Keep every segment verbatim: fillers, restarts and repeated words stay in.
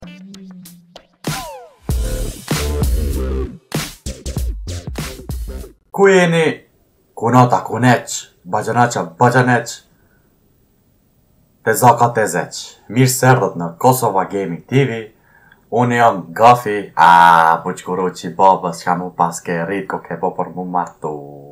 Ku jeni? Kunota kuneq, Baxhanaqa Baxhaneq, Tezaka Tezeq. Mirë se erdhët në Kosova Gaming T V. Unë jam Gafi. A, buqkuruqi babës, që mu pas ke rrit ko ke po për mu martu.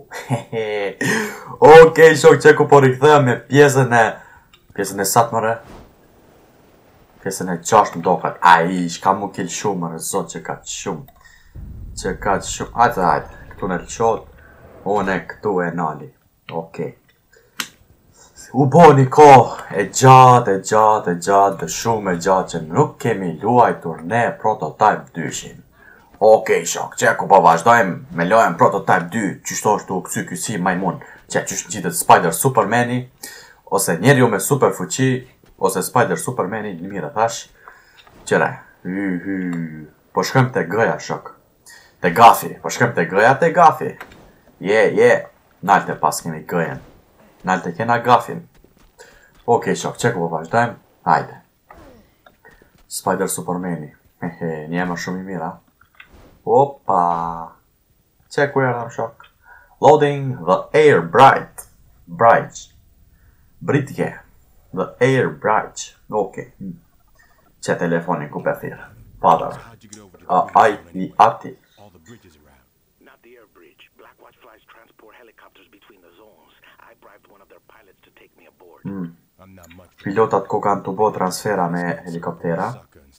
Okej, shok që ku po rikëthea me pjesën e... Pjesën e satë mëre? Pjesën e qasht më dokat. A, i, shka mu kill shumë mëre, zot që ka shumë. Që ka shumë. Hajtë, hajtë, këtu në lëqot. Unë e këtu e nali. Okej. U bo një kohë e gjatë, e gjatë, e gjatë, dhe shumë e gjatë që nuk kemi luajtur ne Prototype dyshin. Okej, shok, që ku po vazhdojmë me lojën Prototype dy, qështu është u kësy kësi majmun, që qështë gjithët Spider Supermani, ose njerë me super fuqi, ose Spider Supermani, një mire thash, qëre, hy, hy, po shkëm të gëja, shok, të Gafi, po shkëm të gëja të Gafi, je, je, nalte pas kemi gëjen. Nalte kena Gafin. Okej, shok, që ku po vazhdojmë? Hajde. Spider Supermani. Hehe, një emër shumë i mira. Opa. Që ku erdhëm, shok? Loading the air bright. Bridge. Britje. The air bridge. Okej. Që telefonin ku pe thirë. Father. A, aj, i ati. Not the air bridge. Blackwatch flies transport helicopters between the zones. I bribed one of their pilots to take me aboard. Mm. Pilotat ko kanë të bo transfera me helikoptera.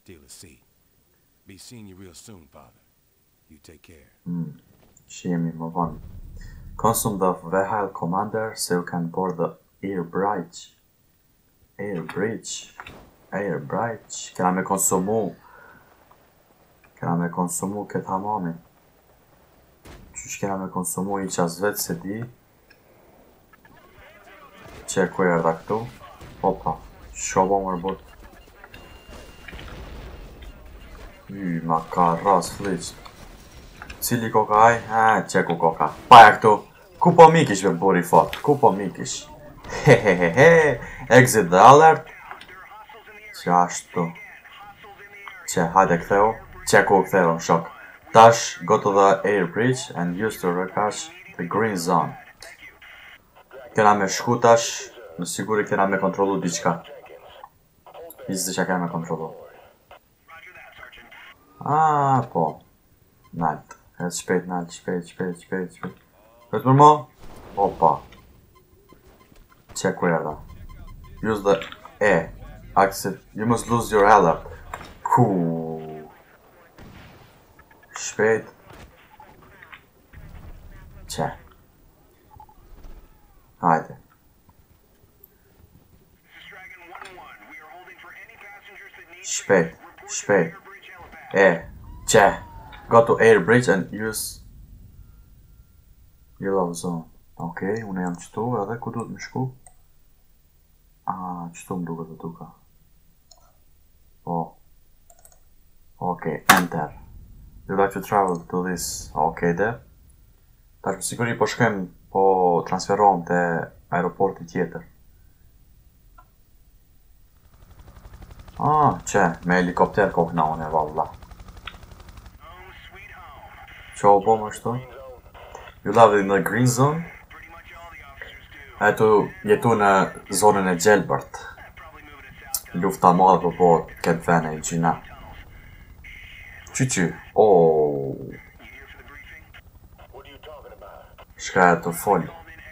Mm. Shihemi më vonë. Consume the vehicle commander so you can board the air bridge. Air bridge. Air bridge. Kena me konsumu. Kena me konsumu këtë hamamin. Qysh kena me konsumu i qas vetë se di. Që ku e rda këtu? Opa, shobo mërë bot. Y, ma ka ras fliqt. Cili koka aj? Ha, që ku koka? Paja këtu. Ku po mikish me buri fot? Ku po mikish? Hehehehe. Exit the alert. Që ashtu. Që, hajde këtheu. Që ku këtheu, shok. Tash, go to the air bridge and use to recache the green zone. Kena me shku tash, në siguri kena me kontrolu diqka. Izdi që kena me kontrolu. A, po. Nalt. Edhe shpejt, nalt, shpejt, shpejt, shpejt, shpejt. Vetë për mo? Opa. Që ku erda? Use the E. Exit. You must lose your alert. Kuuu. Shpejt. Që. Hajde. Shpejt, shpejt. E, që. Go to air bridge and use yellow zone. Okej, unë jam qëtu edhe ku duhet më shku? A, qëtu më duke të duka. Po. Okej, enter. You like to travel to this. Okej, dhe. Tash më siguri po shkem po transferohem të aeroporti tjetër. Ah, që, me helikopter ko këna unë e valla. Që o bo më shtu? You live in the green zone? Etu jetu në zonën e gjelbërt. Lufta madhe për po këtë vene i gjina. Qy qy? Ooo. Shka e të folë.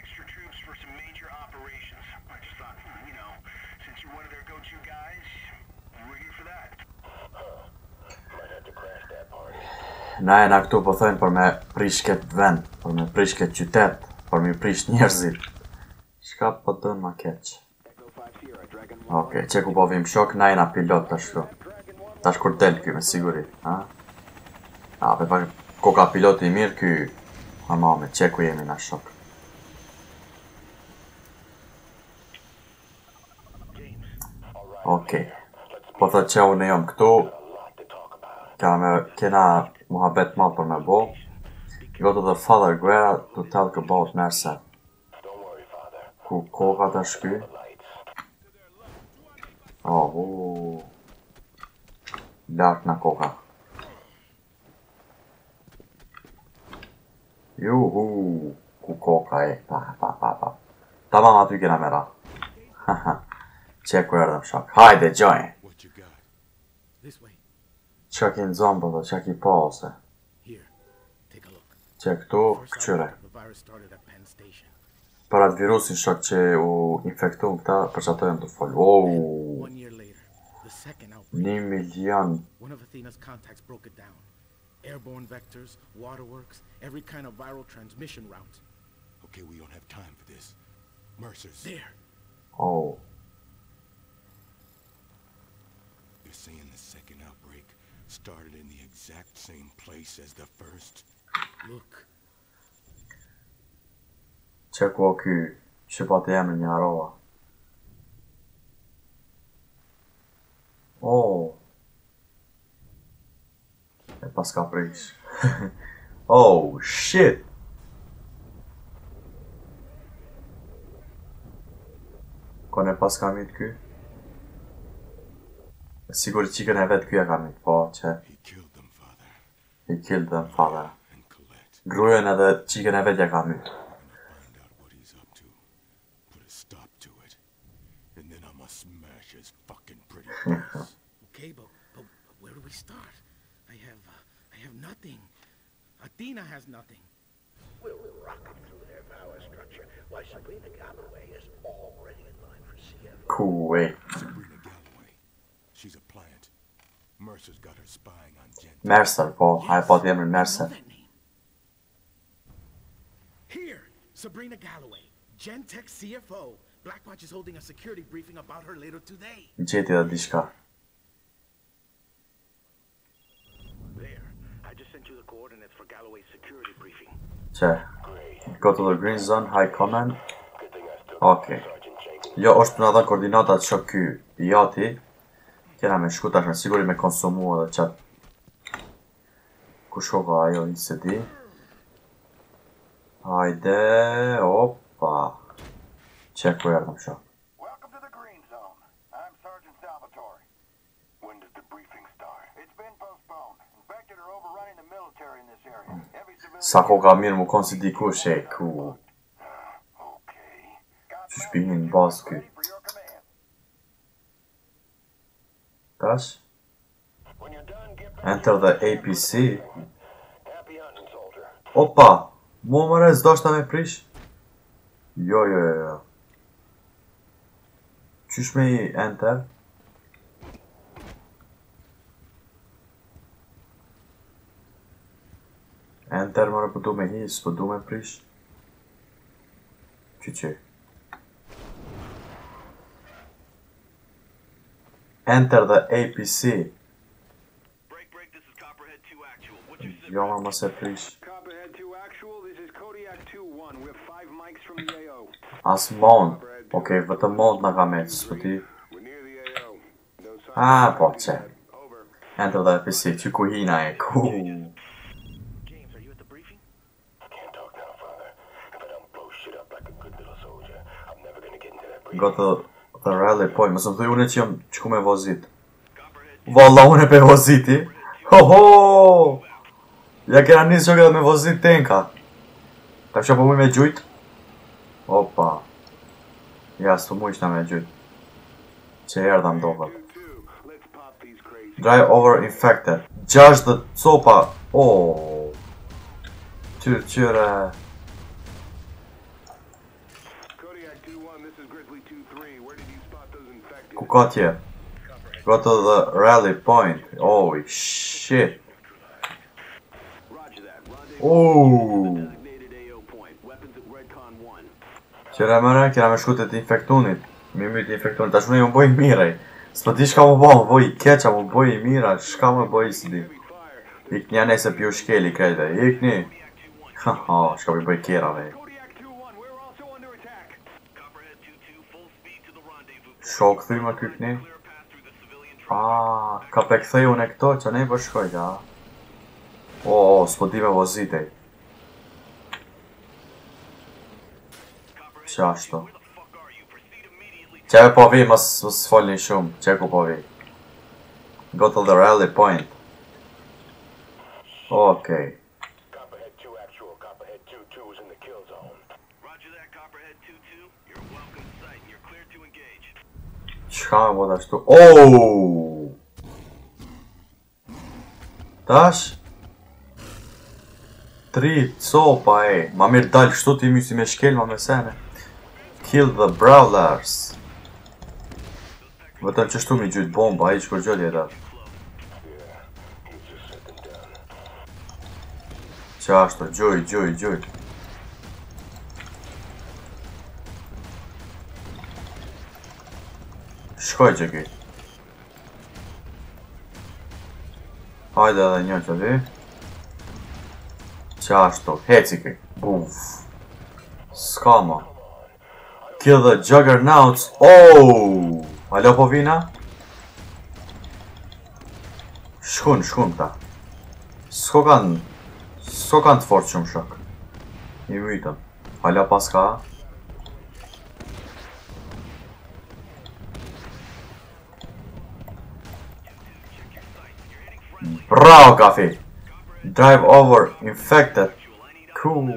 Na e na këtu po thënë për me prish këtë vend, për me prish këtë qytet, për me prish njerëzit. Shka po dënë ma keq? Okej, që ku po vim shok, na e na pilot të shtu. Tash kur del kjo me siguri, ha? A, pe pak koka piloti i mirë kjo, ha mame, që ku jemi na shok. Okej, po thë që unë jam këtu, kena muhabet malë për me bo. Go to the Father Guerra to talk about Mercer. Ku koka të shky? Oh, uh. Lart na koka. Juhu, ku koka e, pa, pa, pa, pa. Tamam aty kena me ra. Haha. Qe ku erdhëm shok. Hajde, gjojnë. Qa ki në zonë bëdo, qa ki po ose. Qe këtu, këqyre. Për atë virusin shok që u infektu në këta, për që ato jenë të folë. Wow! Një milion. Airborne vectors, waterworks, every kind of viral transmission route. Okay, we don't have time for this. Mercer's there. Oh. You're saying the second outbreak started in the exact same place as the first? Look. Që ku o ky, që po të jemë një arova. Oh. E pas ka prish. Oh, shit! Kone pas ka mit ky? Sigur qikën e vet ky e ka mit, po që... He killed them, father. Grujën edhe qikën e vet ja ka mit. Okay, but, but where do we start? I have, uh, I have nothing. Athena has nothing. We'll rock them through their power structure. Why, Sabrina Galloway is already in line for C F O. Cool way. Sabrina Galloway. She's a plant. Mercer's got her spying on Jen. Mercer, po. Ai po të emrin Mercer. Here, Sabrina Galloway, Gentech C F O. Blackwatch is holding a security briefing about her later today. Gjeti dhe diçka. There, I just sent you the coordinates for Galloway's security briefing. Që, go to the green zone, high command. Okej. Jo, është në dhe koordinatat që ky jati. Kena me shku tash me siguri me konsumu edhe qatë. Ku shkova ajo i se di. Hajde, opa. Që ku erdhëm shok. Welcome to the green zone. I'm Sergeant Salvatore. When does the briefing start? It's been postponed. Infected are overrunning the military in this area. Every civilian... Sa ko ka mirë mu konë si dikush e ku. Okay. Që shpinin në basë ky. Tash? Enter the A P C. Opa! Mu mëre s'do shta me prish? Jo, jo, jo, jo. Qysh me i enter? Enter mëre për du me hi, s'për du me prish? Që që? Enter the A P C. Jo më më se prish. As mond. Okej, vetëm mond nga ka me, s'po ti. Ah, po, që. Enter the A P C, që ku hina e, ku. Go to the rally point, mësë më thuj une që jam që ku me vozit. Valla, une pe voziti. Ho, ho! Ja kena njës që edhe me vozit tenka. Ta që po mu me gjujt? Opa. Ja, s'tu mu ishta me gjujt. Që erdha mdokët. Drive over infected. Gjash dhe copa. Oh. Qyre, qyre. Ku ka tje? Go to the rally point. Oh, shit. Oh. Qëra mëre, kena me shku të t'infektunit. Mi mi t'infektunit, ta shme ju më boj mirej. S'po ti shka më boj, më boj i keqa, më boj i mira, shka më boj i s'di. Ikni anej se pju shkeli krejte, ikni. Haha, shka më boj kjera vej. Shok thuj më kykni. Aaaa, ka pe këthej unë e këto, që nej për shkoj, ja. O, o, s'po ti me vozitej. Qa ashtu? Qe po vi, mës folni shumë, qe ku po vi? Go to the rally point. Okay. Copperhead two actual. Copperhead two two is in the kill zone. Roger that, Copperhead two two. You're a welcome sight and you're cleared to engage. Çka më bota ashtu? Oh! Tash? Tri copa e. Ma mirë dal kështu ti mysi me shkel ma me sene. Kill the brawlers. Vetëm që shtu mi gjujt bomba, i që kur gjolje da. Qa ashtu, gjuj, gjuj, gjuj. Shkoj që ki. Hajde edhe një që di. Qa ashtu, heci ki. Buf. Ska ma. Kill the juggernauts. Oh! Alo po vina? Shkun, shkun ta. S'ko kanë... S'ko kanë të fort shumë shok. I mytëm. Alo pas ka? Bravo, Kafi! Drive over infected. Cool.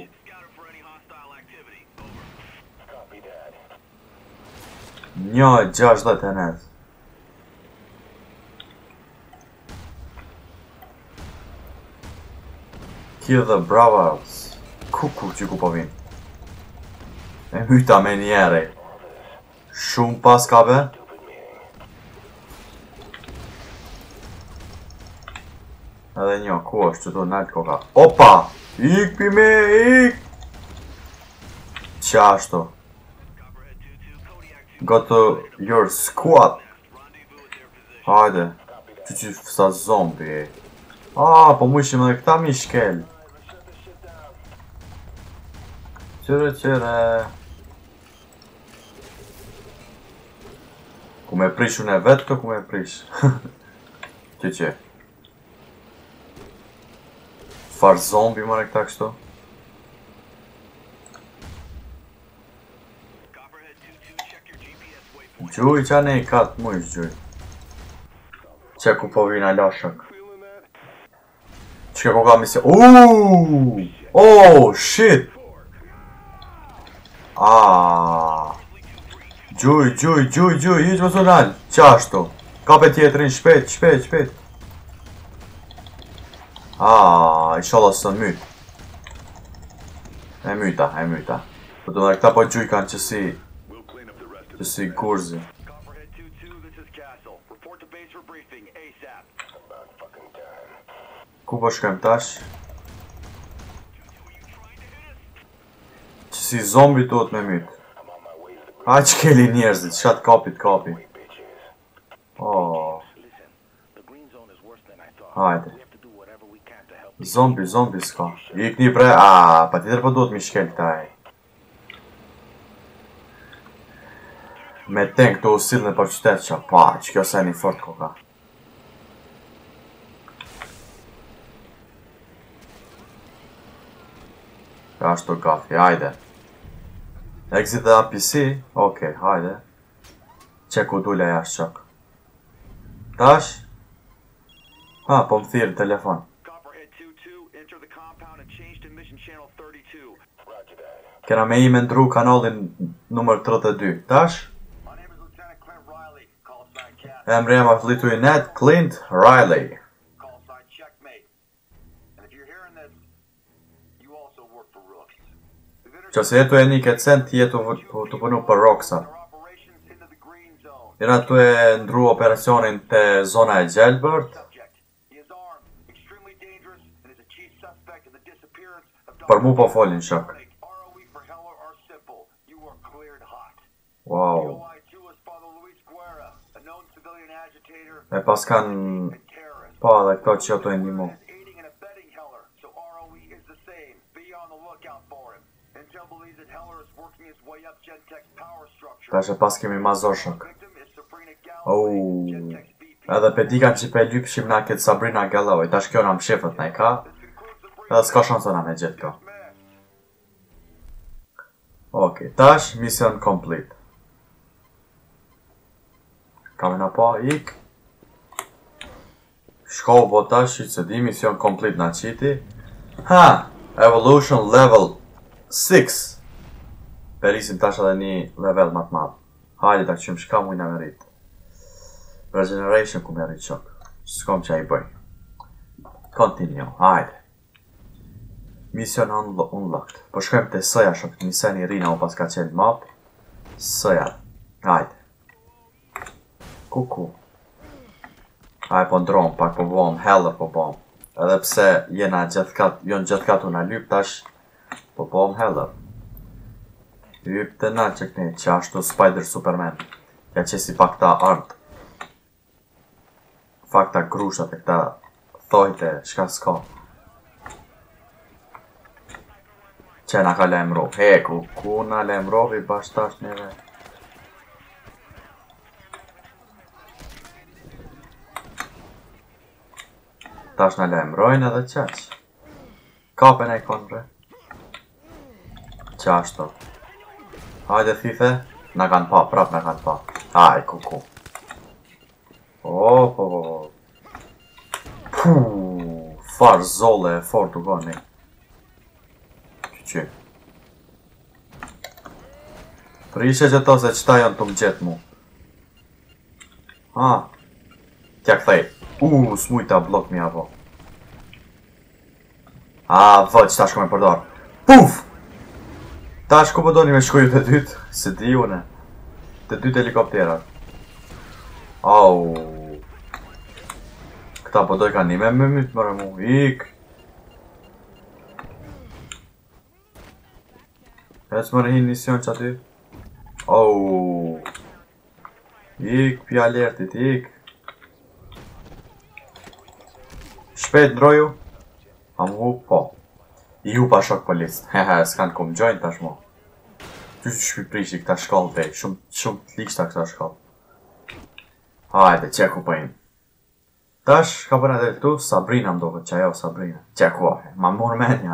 Një gjashtet e net. Kill the bravos. Kuku që ku po vin. E myta me njeri. Shumë pas ka be. Edhe një, ku është që tu nalt koka. Opa! Ik pime, ik! Qa ashtu? Go to your squad. Hajde. Që që fësa zombi. Ah, po mu ishim edhe këta mi shkel. Qyre, qyre. Ku me prish unë e vetë të ku me prish. Që që. Far zombi më në këta kështu. Gjuj qa ne i katë mu ish gjuj. Që ku po vina lashak. Që ku ka misi. Uuuu! Oh, shit! Aaaa! Gjuj, gjuj, gjuj, gjuj, iq më sonal. Qashtu. Kape tjetërin, shpet, shpet, shpet. Aaaa, ishallah së myt. E myta, e myta. Po të dhe këta po gjuj kanë që si... Që si gurzi. Ku po shkojmë tash? Që si zombi tot me myt. Ha që keli njerëzit, shatë kapi të kapi. Oh. Hajde. Zombi, zombi s'ka. Ik një pre... Aaaa, pa tjetër po duhet mi shkel këta e. Me tank të usil në për qytet që pa, që kjo se një fort koka. Ka ashtu kafi, hajde. Exit dhe A P C, okej, hajde. Që ku dule jashtë qak. Tash? Ha, po më thirë telefon. Kena me i me ndru kanalin numër tridhjet e dy. Tash? Emre jam aflitu i net, Clint Riley. Që se jetu e një këtë sen, ti jetu të punu për Roxa. Jena tu e ndru operacionin të zona e Gjelbert. Për mu po folin shak. Wow. E pas kanë... Pa dhe këto që jetu e një mu. Ta që pas kemi mazor shok. Oh. Edhe pe di kanë që pe lypshim na këtë Sabrina Gallow. Ta që kjo nga më shifët na i ka. Edhe s'ka shansë na me gjithë kjo. Ok, tash mission complete. Kamena pa, ik. Shko po tash, se di mision komplet na qiti. Ha! Evolution level six. Perisim tash edhe një level më të madh. Hajde ta qym shka mujna me rrit. Regeneration ku me rrit qok. S'kom që a i bëj. Continue, hajde. Mission unlocked. Po shkojmë të sëja shok, një një rina u pas ka qenë map. Sëja. Hajde. Kuku. Hajde po ndronë, pak po bom, heller po bom. Edhe pse jena gjithkat, jon gjithkat una lyp tash, po bom heller. Lyp të na që këne, që ashtu Spider Superman. Ja që si pak ta art. Fak ta grushat e këta thojte, shka s'ka. Që na ka lemro, he, ku, ku na lemrovi bash tash neve. Tash na lemrojnë edhe qaq. Kapen e konë bre. Qashto. Hajde thife, na kanë pa, prap na kanë pa. Aj, ku ku. Oh, oh, oh. Puuu, far zolle e fort u goni. Që? Prishe që to se qëta janë të më gjetë mu. Ha. Kja këthej. Uuu, s'mujta blok mi apo. A, vë, që ta shko me përdor. Puf! Ta shko përdoni me shkoju të dytë. Se di une. Të dytë helikopterat. Au. Këta përdoj ka një me me mytë mërë mu. Ik. Hec mërë hinë nision që aty. Au. Ik, pja alertit, ik. Shpet ndroju. Am hu, po. I hu pa shok polis. Hehe, s'kan kom gjojnë tash mo. Ty që shpiprishi këta shkallë bej. Shumë, shumë të likshta këta shkallë. Hajde, qeku pëjnë. Tash, ka përna dhe këtu, Sabrina më doke, që ajo Sabrina. Qeku ahe, ma mor menja.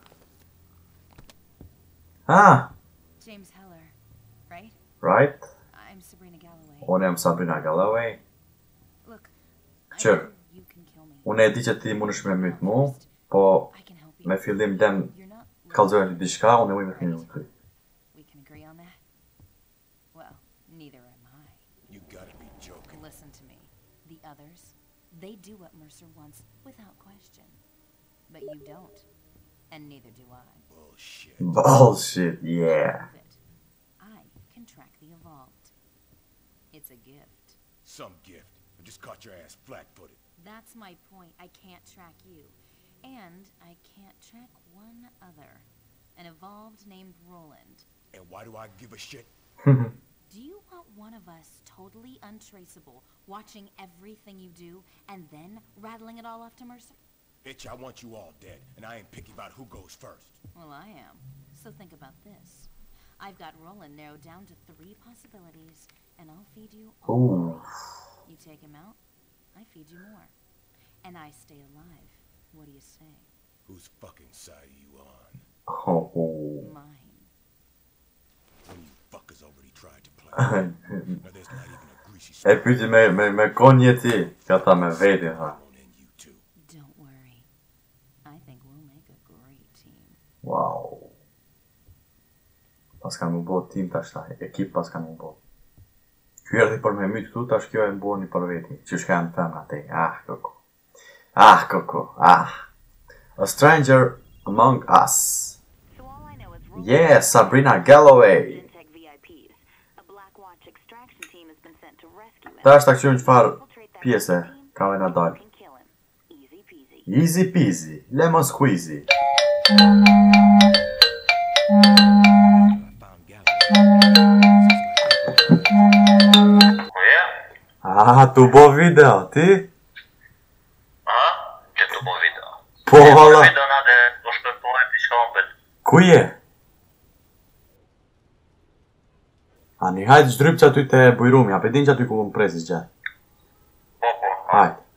Ah! James Heller, right? Right? I'm Sabrina Galloway. Unë jam Sabrina Galloway. Look, I Që? know you can kill me. Unë e di që ti mundesh me mytë mu, po I can help you. me fillim dem You're not kalzojnë të diçka, unë e ujme të një të We can agree on that? Well, neither am I. You gotta be joking. Listen to me. The others, they do what Mercer wants without question. But you don't. And neither do I. Bullshit. Bullshit, yeah. Prove it. I can track the evolved. It's a gift. Some gift. I just caught your ass flat-footed. That's my point. I can't track you. And I can't track one other. An evolved named Roland. And why do I give a shit? Do you want one of us totally untraceable, watching everything you do, and then rattling it all off to Mercer? Bitch, I want you all dead, and I ain't picky about who goes first. Well, I am. So think about this. I've got Roland narrowed down to three possibilities, and I'll feed you all Ooh. three. You take him out, I feed you more. And I stay alive. What do you say? Whose fucking side are you on? Oh, oh. Mine. When you fuckers already tried to play. Now there's not even a greasy E pyti me, me, me konje ti, ka tha me veti, tha. on in you two. Don't worry. I think we'll make a great team. Wow. Pas kanë më bo tim tash ta, ekip pas kanë më bo. Ky erdi për me mytë këtu, tash kjo e më bo një për veti. Që shka janë femna te, ah, koko. Ah, koko, ah. A stranger among us. So all I know is Roland Yeah, Sabrina Galloway. Intech V I Ps. A Black Watch extraction team has been sent to rescue him. Tash ta kështu një farë Infiltrate that pjese, team, ka me na dal. and kill him. Easy peasy. Easy peasy, lemon squeezy. I found Galloway. Ah, tu bo video, ti? A? Që të bo video? Po, valla. Video na dhe do shpërpojnë për shka më bëllë. Ku je? Ani, hajtë zdryp që aty të bujrumi, a pe din që aty ku më presis gjatë. Po, po. Hajtë.